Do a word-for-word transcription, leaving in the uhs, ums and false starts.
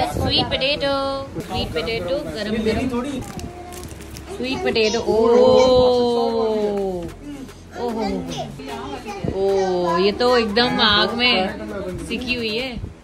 Sweet potato, sweet potato गरम गरम sweet potato. ओ ओहो ओ, ये तो एकदम आग में सिकी हुई है।